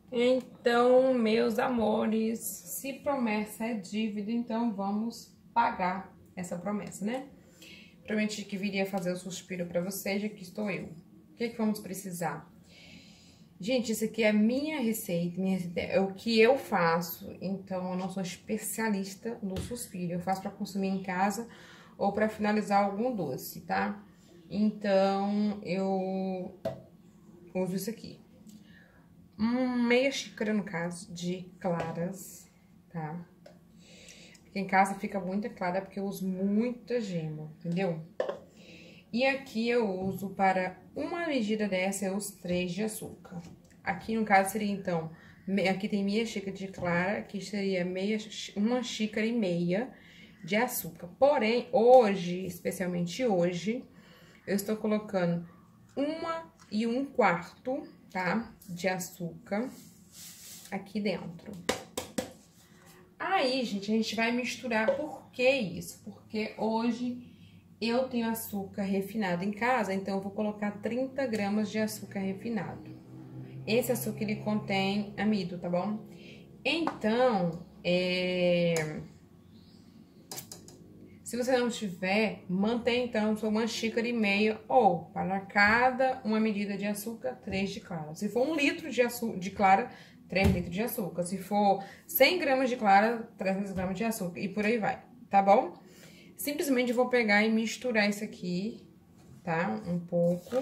Então, meus amores, se promessa é dívida, então vamos pagar essa promessa, né? Prometi que viria fazer o suspiro pra vocês, aqui estou eu. O que vamos precisar? Gente, isso aqui é a minha receita, é o que eu faço, então eu não sou especialista no suspiro. Eu faço pra consumir em casa ou pra finalizar algum doce, tá? Então, eu uso isso aqui. Meia xícara, no caso, de claras, tá? Aqui em casa fica muita clara porque eu uso muita gema, entendeu? E aqui eu uso para uma medida dessa, eu uso 3 de açúcar. Aqui no caso seria então, aqui tem meia xícara de clara, aqui seria uma xícara e meia de açúcar. Porém, hoje, especialmente hoje, eu estou colocando 1,25, tá? De açúcar aqui dentro. Aí, gente, a gente vai misturar. Por que isso? Porque hoje eu tenho açúcar refinado em casa, então eu vou colocar 30 gramas de açúcar refinado. Esse açúcar, ele contém amido, tá bom? Então, se você não tiver, mantém então uma xícara e meia ou para cada uma medida de açúcar, 3 de clara. Se for 1 litro de clara, 3 litros de açúcar. Se for 100 gramas de clara, 300 gramas de açúcar e por aí vai, tá bom? Simplesmente vou pegar e misturar isso aqui, tá? Um pouco.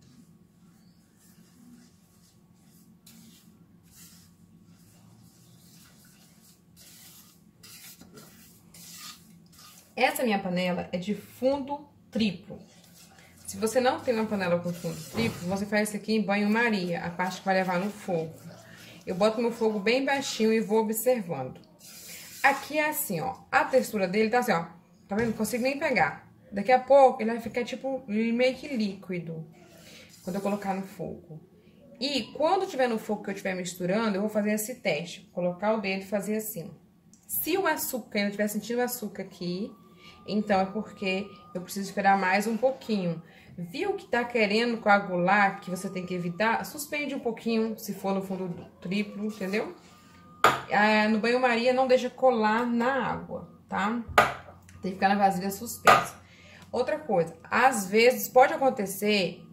Essa minha panela é de fundo triplo. Se você não tem uma panela com fundo triplo, você faz isso aqui em banho-maria, a parte que vai levar no fogo. Eu boto meu fogo bem baixinho e vou observando. Aqui é assim, ó, a textura dele tá assim, ó, tá vendo? Não consigo nem pegar. Daqui a pouco ele vai ficar tipo meio que líquido, quando eu colocar no fogo. E quando tiver no fogo que eu estiver misturando, eu vou fazer esse teste. Colocar o dedo e fazer assim. Se o açúcar, ainda estiver sentindo o açúcar aqui, então é porque eu preciso esperar mais um pouquinho. Viu que tá querendo coagular, que você tem que evitar? Suspende um pouquinho, se for no fundo triplo, entendeu? No banho-maria não deixa colar na água, tá? Tem que ficar na vasilha suspensa. Outra coisa, às vezes pode acontecer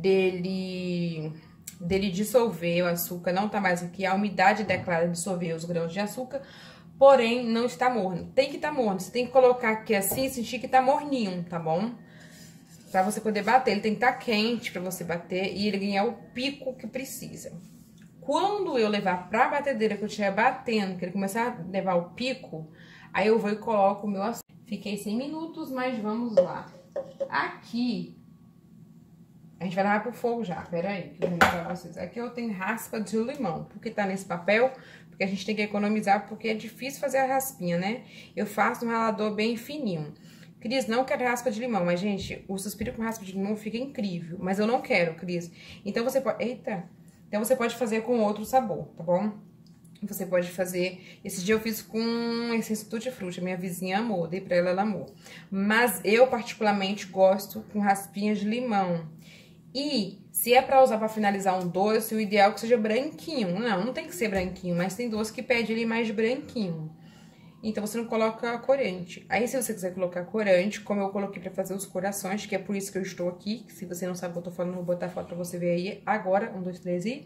dele dissolver o açúcar, não tá mais aqui, a umidade declara dissolver os grãos de açúcar, porém não está morno. Tem que estar morno, você tem que colocar aqui assim e sentir que tá morninho, tá bom? Pra você poder bater, ele tem que estar quente pra você bater e ele ganhar o pico que precisa. Quando eu levar pra batedeira, que eu estiver batendo, que ele começar a levar o pico, aí eu vou e coloco o meu açúcar. Fiquei 100 minutos, mas vamos lá. Aqui, a gente vai levar pro fogo já, pera aí, que eu vou mostrar pra vocês. Aqui eu tenho raspa de limão, porque tá nesse papel, porque a gente tem que economizar, porque é difícil fazer a raspinha, né? Eu faço um ralador bem fininho. Cris, não quero raspa de limão, mas, gente, o suspiro com raspa de limão fica incrível. Mas eu não quero, Cris. Então, você pode... Eita! Então, você pode fazer com outro sabor, tá bom? Você pode fazer... Esse dia eu fiz com essência tutti-frutti. Minha vizinha amou, dei pra ela, ela amou. Mas eu, particularmente, gosto com raspinhas de limão. E se é pra usar pra finalizar um doce, o ideal é que seja branquinho. Não tem que ser branquinho, mas tem doce que pede ele mais branquinho. Então, você não coloca corante. Aí, se você quiser colocar corante, como eu coloquei pra fazer os corações, que é por isso que eu estou aqui. Se você não sabe o que eu tô falando, eu vou botar a foto pra você ver aí agora. 1, 2, 3 e...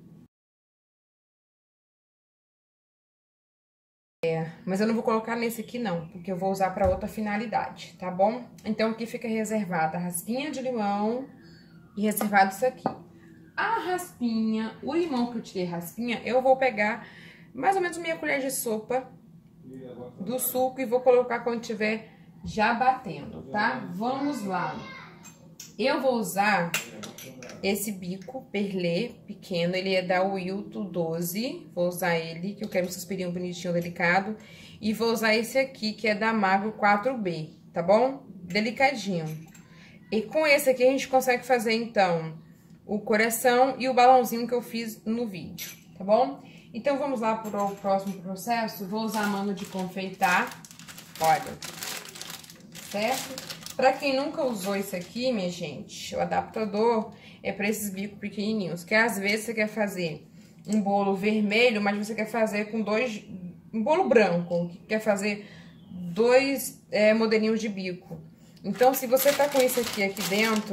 Mas eu não vou colocar nesse aqui não, porque eu vou usar pra outra finalidade, tá bom? Então, aqui fica reservada a raspinha de limão e reservado isso aqui. A raspinha, o limão que eu tirei raspinha, eu vou pegar mais ou menos meia colher de sopa do suco e vou colocar quando estiver já batendo, tá? Vamos lá. Eu vou usar esse bico perlê pequeno, ele é da Wilton 12. Vou usar ele, que eu quero um suspirinho bonitinho, delicado. E vou usar esse aqui, que é da Magro 4B, tá bom? Delicadinho. E com esse aqui a gente consegue fazer, então, o coração e o balãozinho que eu fiz no vídeo, tá bom? Então, vamos lá para o próximo processo. Vou usar a manga de confeitar, olha, certo? Pra quem nunca usou isso aqui, minha gente, o adaptador é pra esses bicos pequenininhos, que às vezes você quer fazer um bolo vermelho, mas você quer fazer com um bolo branco, quer fazer 2 modelinhos de bico. Então, se você tá com isso aqui dentro,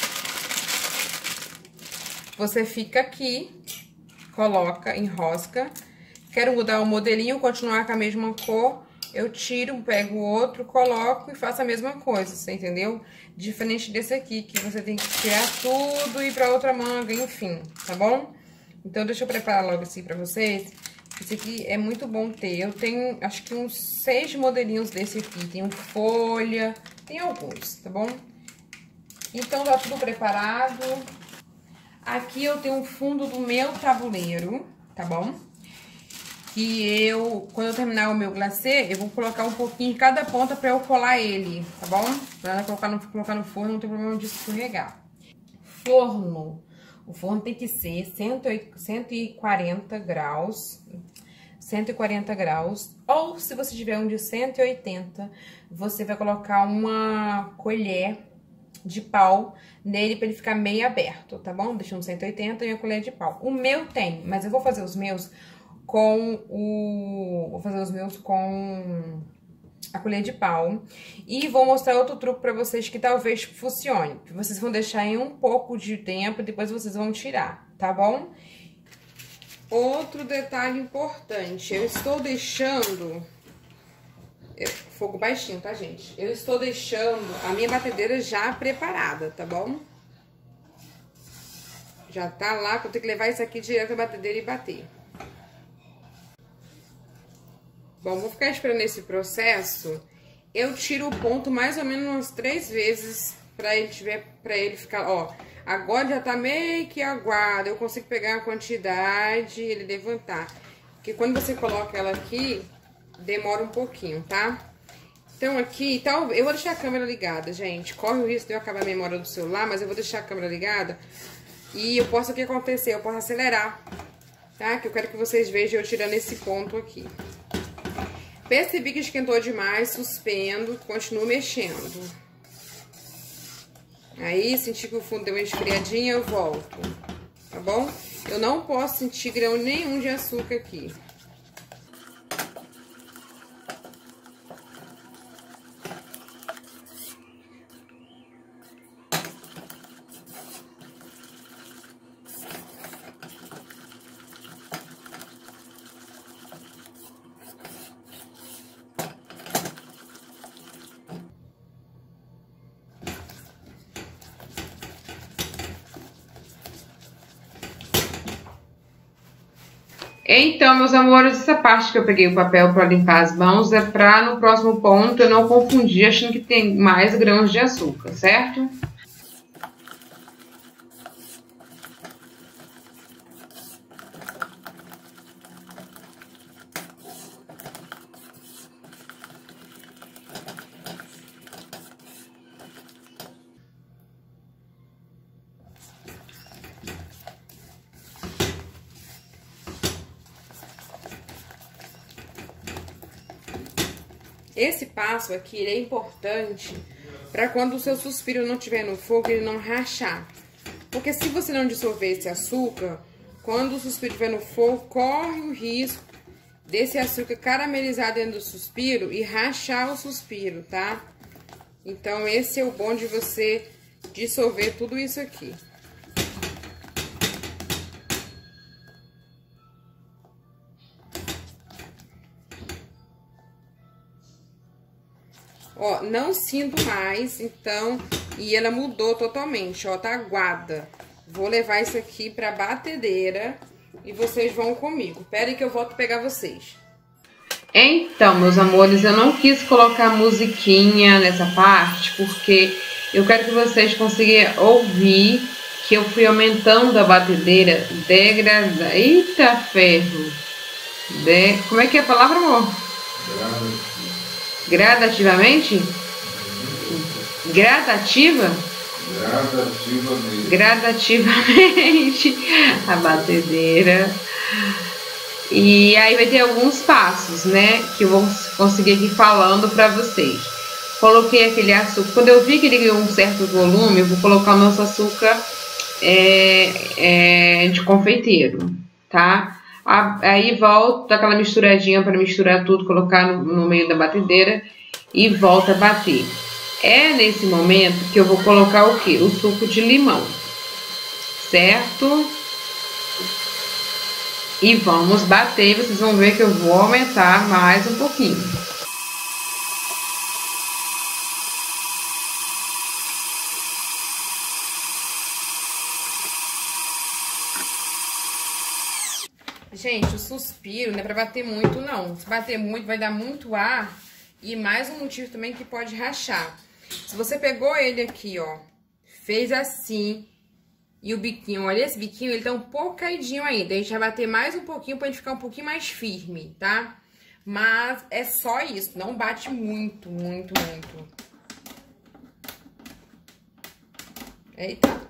você fica aqui, coloca, enrosca. Quero mudar o modelinho, continuar com a mesma cor, eu tiro, pego o outro, coloco e faço a mesma coisa, você entendeu? Diferente desse aqui, que você tem que tirar tudo e ir pra outra manga, enfim, tá bom? Então, deixa eu preparar logo assim pra vocês. Esse aqui é muito bom ter. Eu tenho, acho que uns 6 modelinhos desse aqui. Tem um folha, tem alguns, tá bom? Então, tá tudo preparado. Aqui eu tenho o fundo do meu tabuleiro, tá bom? Que quando eu terminar o meu glacê, eu vou colocar um pouquinho em cada ponta pra eu colar ele, tá bom? Pra colocar no forno, não tem problema de escorregar. Forno. O forno tem que ser 140 graus, 140 graus. Ou, se você tiver um de 180, você vai colocar uma colher de pau nele pra ele ficar meio aberto, tá bom? Deixa um 180 e uma colher de pau. O meu tem, mas eu vou fazer os meus com a colher de pau. E vou mostrar outro truque pra vocês que talvez funcione. Que vocês vão deixar em um pouco de tempo e depois vocês vão tirar, tá bom? Outro detalhe importante, eu estou deixando... Fogo baixinho, tá, gente? Eu estou deixando a minha batedeira já preparada, tá bom? Já tá lá, que eu tenho que levar isso aqui direto à batedeira e bater. Bom, vou ficar esperando esse processo. Eu tiro o ponto mais ou menos umas 3 vezes pra ele ficar, ó. Agora já tá meio que aguado, eu consigo pegar a quantidade e ele levantar. Porque quando você coloca ela aqui, demora um pouquinho, tá? Então aqui, eu vou deixar a câmera ligada, gente. Corre o risco de eu acabar a memória do celular, mas eu vou deixar a câmera ligada. E o que acontecer? Eu posso acelerar, tá? Que eu quero que vocês vejam eu tirando esse ponto aqui. Percebi que esquentou demais, suspendo, continuo mexendo. Aí, senti que o fundo deu uma esfriadinha, eu volto, tá bom? Eu não posso sentir grão nenhum de açúcar aqui. Então, meus amores, essa parte que eu peguei o papel para limpar as mãos é para no próximo ponto eu não confundir achando que tem mais grãos de açúcar, certo? Esse passo aqui ele é importante para quando o seu suspiro não estiver no fogo, ele não rachar. Porque se você não dissolver esse açúcar, quando o suspiro estiver no fogo, corre o risco desse açúcar caramelizar dentro do suspiro e rachar o suspiro, tá? Então, esse é o bom de você dissolver tudo isso aqui. Ó, não sinto mais, então, e ela mudou totalmente, ó, tá aguada. Vou levar isso aqui pra batedeira e vocês vão comigo. Pera aí que eu volto pegar vocês. Então, meus amores, eu não quis colocar musiquinha nessa parte, porque eu quero que vocês consigam ouvir que eu fui aumentando a batedeira Eita, ferro! Como é que é a palavra, amor? Gradativamente? Gradativa? Gradativamente a batedeira. E aí vai ter alguns passos, né? Que eu vou conseguir aqui falando pra vocês. Coloquei aquele açúcar. Quando eu vi que ele ganhou um certo volume, eu vou colocar o nosso açúcar de confeiteiro, tá? Aí volta aquela misturadinha para misturar tudo, colocar no meio da batedeira e volta a bater. É nesse momento que eu vou colocar o quê? O suco de limão, certo? E vamos bater, vocês vão ver que eu vou aumentar mais um pouquinho. Gente, o suspiro não é pra bater muito, não. Se bater muito, vai dar muito ar. E mais um motivo também que pode rachar. Se você pegou ele aqui, ó, fez assim, e o biquinho, olha esse biquinho, ele tá um pouco caidinho ainda. A gente vai bater mais um pouquinho pra ele ficar um pouquinho mais firme, tá? Mas é só isso, não bate muito, muito, muito. Eita.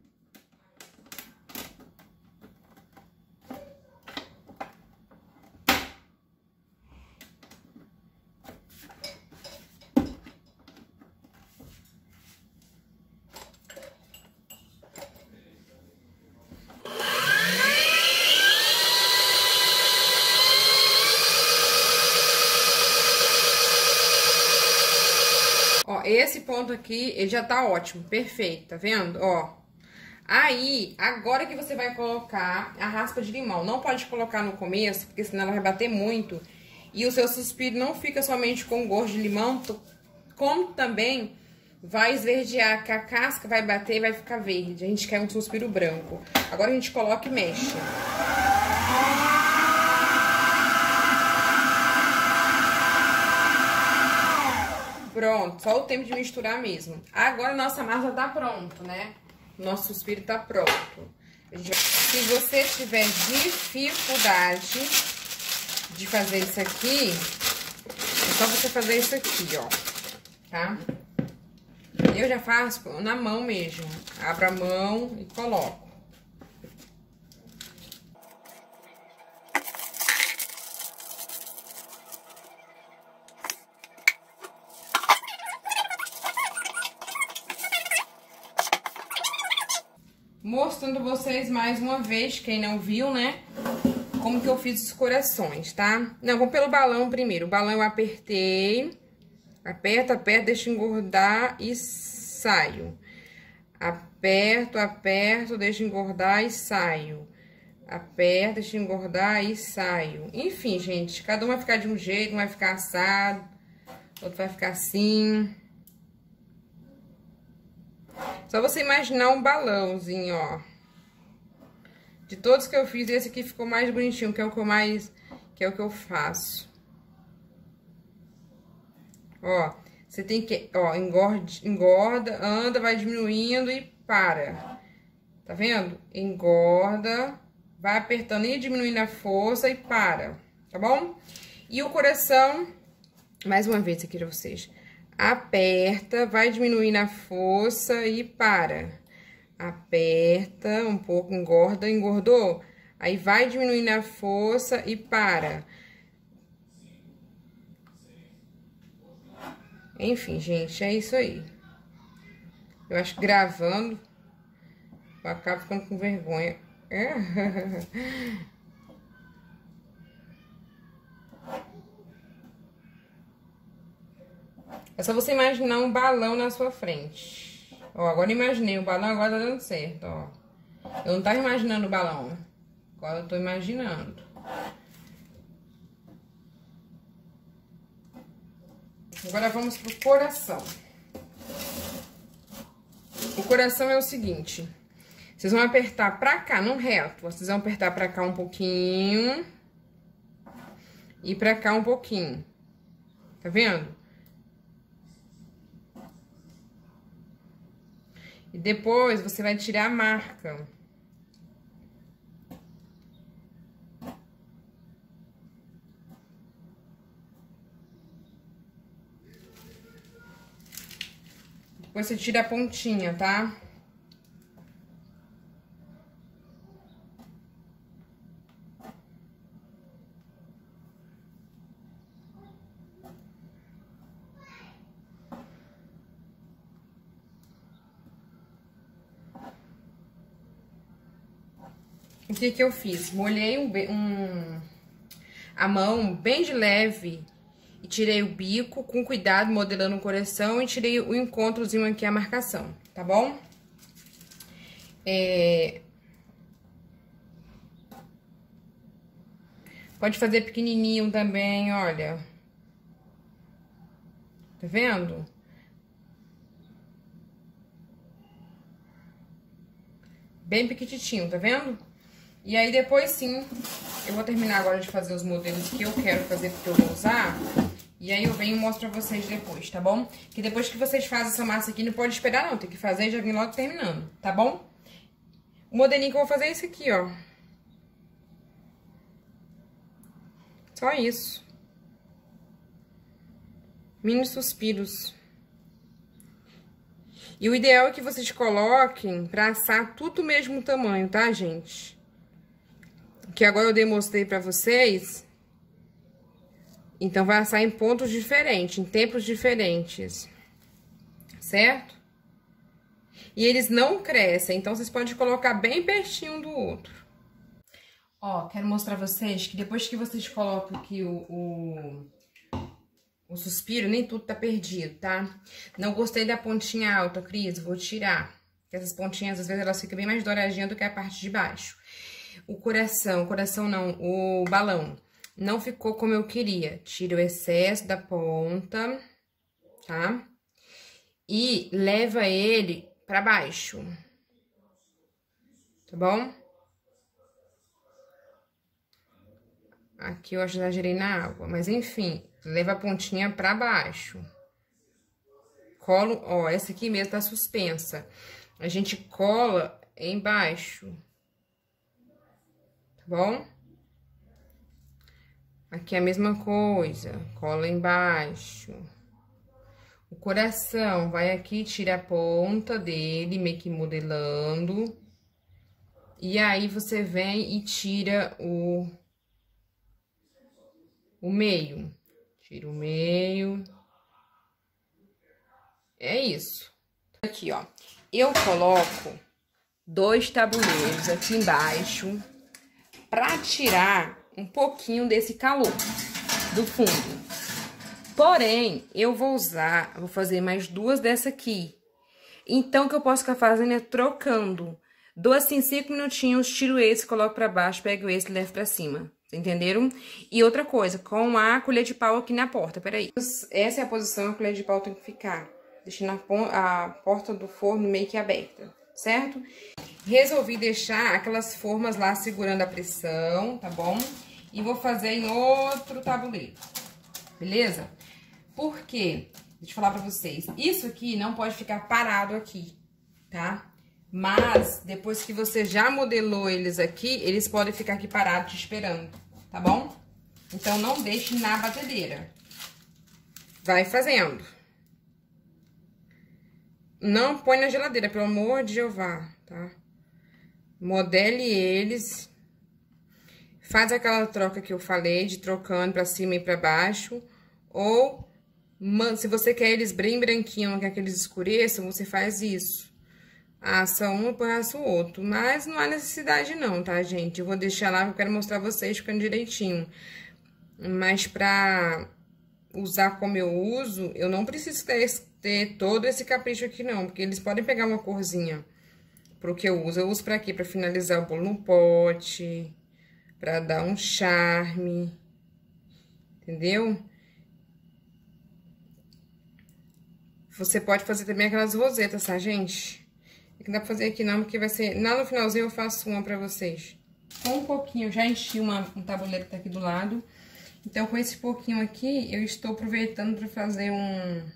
Ó, esse ponto aqui, ele já tá ótimo, perfeito, tá vendo? Ó, aí, agora que você vai colocar a raspa de limão. Não pode colocar no começo, porque senão ela vai bater muito. E o seu suspiro não fica somente com gosto de limão, como também vai esverdear, que a casca vai bater e vai ficar verde. A gente quer um suspiro branco. Agora a gente coloca e mexe. Pronto, só o tempo de misturar mesmo. Agora nossa massa tá pronto, né? Nosso suspiro tá pronto. Se você tiver dificuldade de fazer isso aqui, é só você fazer isso aqui, ó, tá? Eu já faço na mão mesmo. Abro a mão e coloco. Mostrando vocês mais uma vez, quem não viu, né? Como que eu fiz os corações, tá? Não, vou pelo balão primeiro. O balão eu apertei, aperto, aperto, deixo engordar e saio. Aperto, aperto, deixo engordar e saio. Aperto, deixo engordar e saio. Enfim, gente, cada um vai ficar de um jeito, um vai ficar assado, outro vai ficar assim. Só você imaginar um balãozinho, ó. De todos que eu fiz, esse aqui ficou mais bonitinho, que é o que eu mais... que é o que eu faço. Ó, você tem que... ó, engorda, anda, vai diminuindo e para. Tá vendo? Engorda, vai apertando e diminuindo a força e para, tá bom? E o coração, mais uma vez aqui pra vocês. Aperta, vai diminuindo a força e para. Aperta um pouco, engorda, engordou. Aí vai diminuindo a força e para. Enfim, gente, é isso aí. Eu acho que gravando, eu acabo ficando com vergonha. É só você imaginar um balão na sua frente. Ó, agora imaginei o balão, agora tá dando certo, ó. Eu não tava imaginando o balão. Agora eu tô imaginando. Agora vamos pro coração. O coração é o seguinte. Vocês vão apertar pra cá, não reto. Vocês vão apertar pra cá um pouquinho. E pra cá um pouquinho. Tá vendo? E depois você vai tirar a marca. Depois você tira a pontinha, tá? o que que eu fiz? Molhei a mão bem de leve e tirei o bico com cuidado, modelando o coração, e tirei o encontrozinho aqui, a marcação, tá bom? Pode fazer pequenininho também, olha. Tá vendo? Bem pequititinho, tá vendo? E aí, depois sim, eu vou terminar agora de fazer os modelos que eu quero fazer, porque eu vou usar. E aí, eu venho e mostro pra vocês depois, tá bom? Que depois que vocês fazem essa massa aqui, não pode esperar não, tem que fazer e já vem logo terminando, tá bom? O modelinho que eu vou fazer é esse aqui, ó. Só isso. Mini suspiros. E o ideal é que vocês coloquem pra assar tudo o mesmo tamanho, tá, gente? Que agora eu demonstrei pra vocês. Então, vai assar em pontos diferentes, em tempos diferentes. Certo? E eles não crescem, então vocês podem colocar bem pertinho do outro. Ó, quero mostrar pra vocês que depois que vocês colocam aqui o suspiro, nem tudo tá perdido, tá? Não gostei da pontinha alta, Cris, vou tirar. Porque essas pontinhas, às vezes, elas ficam bem mais douradinhas do que a parte de baixo. O coração não, o balão, não ficou como eu queria. Tira o excesso da ponta, tá? E leva ele pra baixo. Tá bom? Aqui eu acho que exagerei na água, mas enfim, leva a pontinha pra baixo. Colo, ó, essa aqui mesmo tá suspensa. A gente cola embaixo. Tá bom? Aqui é a mesma coisa, cola embaixo. O coração vai aqui, tira a ponta dele, meio que modelando. E aí, você vem e tira o meio. Tira o meio. É isso. Aqui, ó. Eu coloco 2 tabuleiros aqui embaixo pra tirar um pouquinho desse calor do fundo. Porém, eu vou fazer mais 2 dessa aqui. Então, o que eu posso ficar fazendo é trocando. Dou assim 5 minutinhos, tiro esse, coloco pra baixo, pego esse e levo pra cima. Entenderam? E outra coisa, com a colher de pau aqui na porta, peraí. Essa é a posição que a colher de pau tem que ficar. Deixando a porta do forno meio que aberta, certo? Resolvi deixar aquelas formas lá segurando a pressão, tá bom? E vou fazer em outro tabuleiro, beleza? Por quê? Deixa eu falar pra vocês. Isso aqui não pode ficar parado aqui, tá? Mas, depois que você já modelou eles aqui, eles podem ficar aqui parados te esperando, tá bom? Então, não deixe na batedeira. Vai fazendo. Não põe na geladeira, pelo amor de Jeová, tá? Modele eles. Faz aquela troca que eu falei, de trocando pra cima e pra baixo. Ou, se você quer eles bem branquinhos, não quer que eles escureçam, você faz isso. Assa um, depois assa o outro. Mas não há necessidade não, tá, gente? Eu vou deixar lá, eu quero mostrar vocês ficando direitinho. Mas pra usar como eu uso, eu não preciso ter todo esse capricho aqui não, porque eles podem pegar uma corzinha pro que eu uso. Eu uso pra quê? Pra finalizar o bolo no pote, pra dar um charme, entendeu? Você pode fazer também aquelas rosetas, tá, gente? Não dá pra fazer aqui não, porque vai ser... Lá no finalzinho eu faço uma pra vocês. Com um pouquinho, eu já enchi um tabuleiro que tá aqui do lado. Então, com esse pouquinho aqui, eu estou aproveitando pra fazer um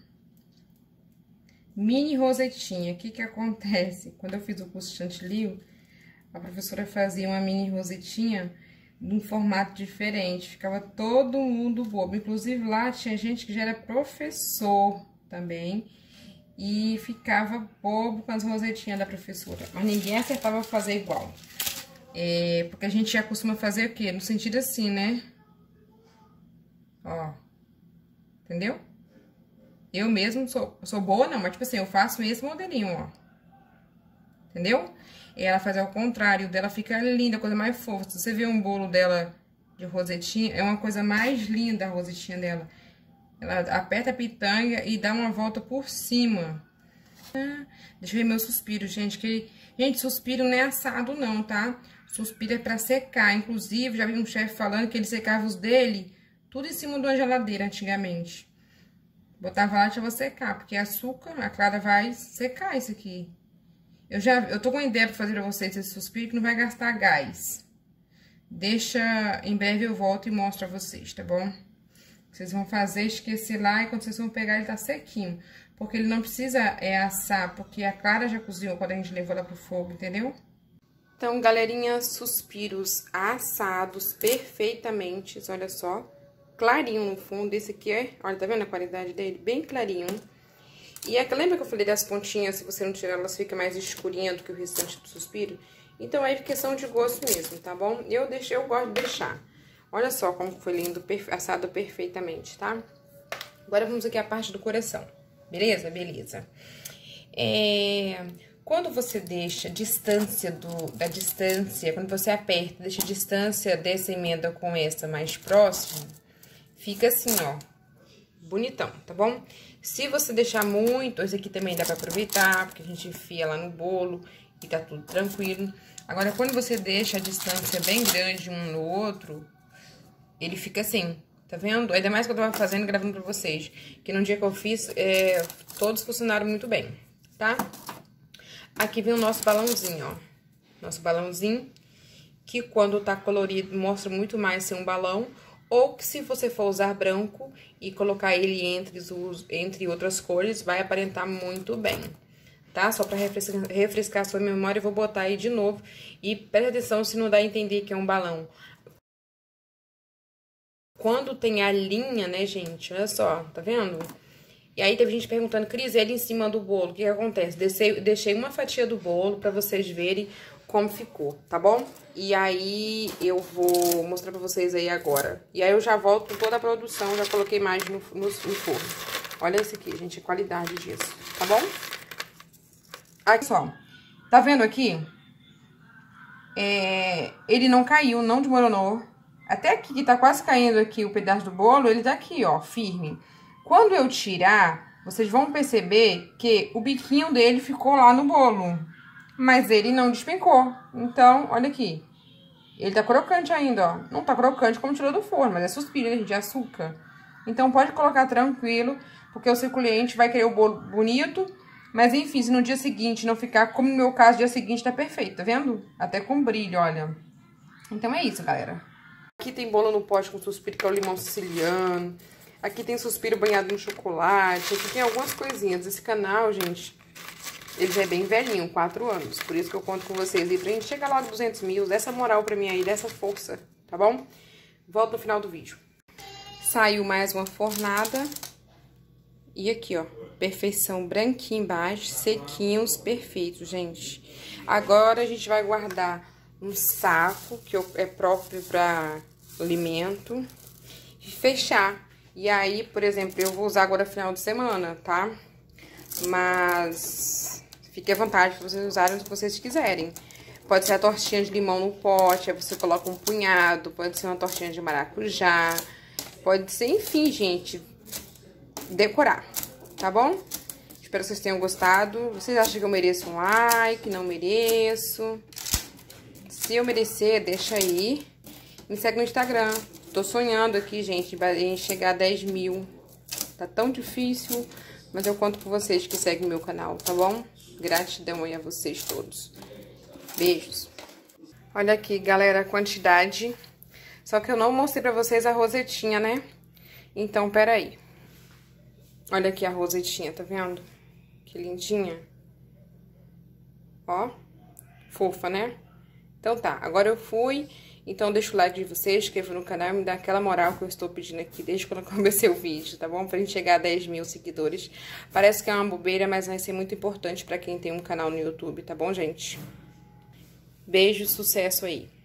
mini rosetinha. O que que acontece? Quando eu fiz o curso de chantilly, a professora fazia uma mini rosetinha num formato diferente. Ficava todo mundo bobo. Inclusive, lá tinha gente que já era professor também. E ficava bobo com as rosetinhas da professora. Mas ninguém acertava fazer igual. Porque a gente já costuma fazer o quê? No sentido assim, né? Ó. Entendeu? Eu mesmo sou boa, não. Mas, tipo assim, eu faço esse modelinho, ó. entendeu? E ela faz ao contrário, dela fica linda, coisa mais fofa. Se você ver um bolo dela de rosetinha, é uma coisa mais linda a rosetinha dela. Ela aperta a pitanga e dá uma volta por cima. Deixa eu ver meu suspiro, gente. Gente, suspiro não é assado não, tá? Suspiro é pra secar. Inclusive, já vi um chefe falando que ele secava os dele tudo em cima de uma geladeira antigamente. Botava lá e deixava secar, porque açúcar, a clara vai secar isso aqui. Eu tô com uma ideia pra fazer pra vocês esse suspiro que não vai gastar gás. Deixa, em breve eu volto e mostro pra vocês, tá bom? Vocês vão fazer, esquecer lá, e quando vocês vão pegar ele tá sequinho. Porque ele não precisa assar, porque a clara já cozinhou quando a gente levou ela pro fogo, entendeu? Então, galerinha, suspiros assados perfeitamente, olha só. Clarinho no fundo, esse aqui olha, tá vendo a qualidade dele? Bem clarinho. E lembra que eu falei das pontinhas, se você não tirar, elas ficam mais escurinhas do que o restante do suspiro? Então, é questão de gosto mesmo, tá bom? Eu gosto de deixar. Olha só como foi lindo, assado perfeitamente, tá? Agora, vamos aqui à parte do coração. Beleza? Beleza. Quando você deixa da distância, quando você aperta, deixa a distância dessa emenda com essa mais próxima, fica assim, ó, bonitão, tá bom? Se você deixar muito, esse aqui também dá pra aproveitar, porque a gente enfia lá no bolo e tá tudo tranquilo. Agora, quando você deixa a distância bem grande um no outro, ele fica assim, tá vendo? Ainda mais que eu tava fazendo, gravando pra vocês, que no dia que eu fiz, todos funcionaram muito bem, tá? Aqui vem o nosso balãozinho, ó. Nosso balãozinho, que quando tá colorido, mostra muito mais ser um balão. Ou que se você for usar branco e colocar ele entre outras cores, vai aparentar muito bem, tá? Só pra refrescar a sua memória, eu vou botar aí de novo. E presta atenção se não dá a entender que é um balão. Quando tem a linha, né, gente? Olha só, tá vendo? E aí teve gente perguntando, Cris, ele em cima do bolo, o que acontece? Deixei uma fatia do bolo pra vocês verem como ficou, tá bom? E aí eu vou mostrar pra vocês aí agora. E aí eu já volto com toda a produção, já coloquei mais no forno. Olha esse aqui, gente, a qualidade disso, tá bom? Aqui só, tá vendo aqui? Ele não caiu, não desmoronou. Até aqui, que tá quase caindo aqui o pedaço do bolo, ele tá aqui, ó, firme. Quando eu tirar, vocês vão perceber que o biquinho dele ficou lá no bolo. Mas ele não despencou. Então, olha aqui. Ele tá crocante ainda, ó. Não tá crocante como tirou do forno, mas é suspiro, gente, de açúcar. Então, pode colocar tranquilo, porque o seu cliente vai querer o bolo bonito. Mas, enfim, se no dia seguinte não ficar, como no meu caso, dia seguinte tá perfeito, tá vendo? Até com brilho, olha. Então, é isso, galera. Aqui tem bolo no pote com suspiro, que é o limão siciliano. Aqui tem suspiro banhado no chocolate. Aqui tem algumas coisinhas. Esse canal, gente, ele já é bem velhinho, 4 anos. Por isso que eu conto com vocês aí, pra gente chegar lá de 200 mil, dessa moral pra mim aí, dessa força, tá bom? Volto no final do vídeo. Saiu mais uma fornada. E aqui, ó, perfeição branquinho embaixo, sequinhos, perfeitos, gente. Agora a gente vai guardar um saco, que é próprio pra alimento, e fechar. E aí, por exemplo, eu vou usar agora final de semana, tá? Mas fique à vontade para vocês usarem o que vocês quiserem. Pode ser a tortinha de limão no pote, aí você coloca um punhado, pode ser uma tortinha de maracujá, pode ser, enfim, gente, decorar, tá bom? Espero que vocês tenham gostado. Vocês acham que eu mereço um like? Não mereço? Se eu merecer, deixa aí. Me segue no Instagram. Tô sonhando aqui, gente, em chegar a 10 mil. Tá tão difícil, mas eu conto com vocês que seguem meu canal, tá bom? Gratidão aí a vocês todos. Beijos. Olha aqui, galera, a quantidade. Só que eu não mostrei pra vocês a rosetinha, né? Então, peraí. Olha aqui a rosetinha, tá vendo? Que lindinha. Ó, fofa, né? Então tá, agora eu fui. Então deixa o like de vocês, inscreva no canal e me dá aquela moral que eu estou pedindo aqui desde quando eu comecei o vídeo, tá bom? Pra gente chegar a 10 mil seguidores. Parece que é uma bobeira, mas vai ser muito importante pra quem tem um canal no YouTube, tá bom, gente? Beijo, sucesso aí!